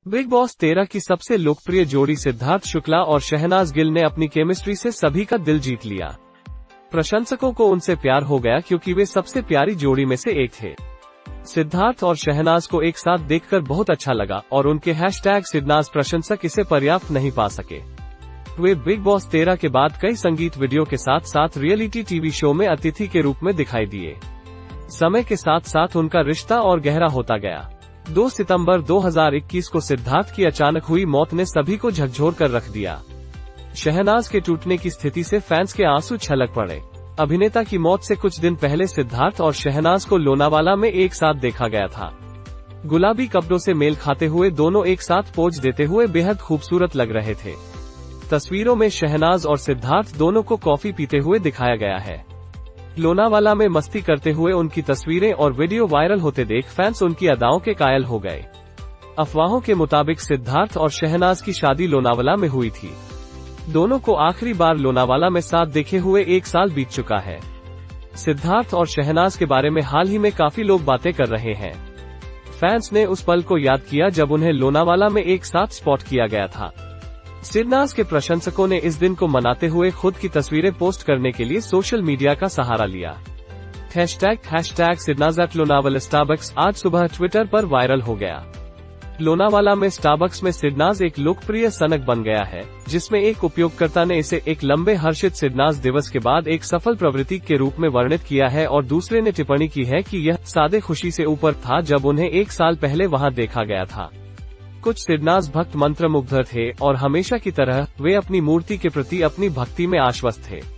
Big boss 13 की सबसे लोकप्रिय जोड़ी सिद्धार्थ शुक्ला और शहनाज गिल ने अपनी केमिस्ट्री से सभी का दिल जीत लिया। प्रशंसकों को उनसे प्यार हो गया क्योंकि वे सबसे प्यारी जोड़ी में से एक थे। सिद्धार्थ और शहनाज को एक साथ देखकर बहुत अच्छा लगा और उनके #सिद्नाज प्रशंसक इसे पर्याप्त नहीं पा सके। वे बिग बॉस 13 के बाद कई संगीत वीडियो के साथ साथ रियलिटी टीवी शो में अतिथि के रूप में दिखाई दिए। समय के साथ साथ उनका रिश्ता और गहरा होता गया। 2 सितंबर 2021 को सिद्धार्थ की अचानक हुई मौत ने सभी को झकझोर कर रख दिया। शहनाज के टूटने की स्थिति से फैंस के आंसू छलक पड़े। अभिनेता की मौत से कुछ दिन पहले सिद्धार्थ और शहनाज को लोनावाला में एक साथ देखा गया था। गुलाबी कपड़ों से मेल खाते हुए दोनों एक साथ पोज देते हुए बेहद खूबसूरत लग रहे थे। तस्वीरों में शहनाज और सिद्धार्थ दोनों को कॉफी पीते हुए दिखाया गया है। लोनावाला में मस्ती करते हुए उनकी तस्वीरें और वीडियो वायरल होते देख फैंस उनकी अदाओं के कायल हो गए। अफवाहों के मुताबिक सिद्धार्थ और शहनाज की शादी लोनावाला में हुई थी। दोनों को आखिरी बार लोनावाला में साथ देखे हुए 1 साल बीत चुका है। सिद्धार्थ और शहनाज के बारे में हाल ही में काफी लोग बातें कर रहे हैं। फैंस ने उस पल को याद किया जब उन्हें लोनावाला में एक साथ स्पॉट किया गया था। सिद्नाज के प्रशंसकों ने इस दिन को मनाते हुए खुद की तस्वीरें पोस्ट करने के लिए सोशल मीडिया का सहारा लिया। #सिद्नाज@लोनावाला स्टारबक्स आज सुबह ट्विटर पर वायरल हो गया। लोनावाला में स्टारबक्स में सिद्नाज एक लोकप्रिय सनक बन गया है, जिसमें एक उपयोगकर्ता ने इसे एक लंबे हर्षित सिद्नाज दिवस के बाद एक सफल प्रवृत्ति के रूप में वर्णित किया है और दूसरे ने टिप्पणी की है कि यह सादे खुशी से ऊपर था जब उन्हें 1 साल पहले वहां देखा गया था। कुछ सिद्नाज भक्त मंत्रमुग्ध थे और हमेशा की तरह वे अपनी मूर्ति के प्रति अपनी भक्ति में आश्वस्त थे।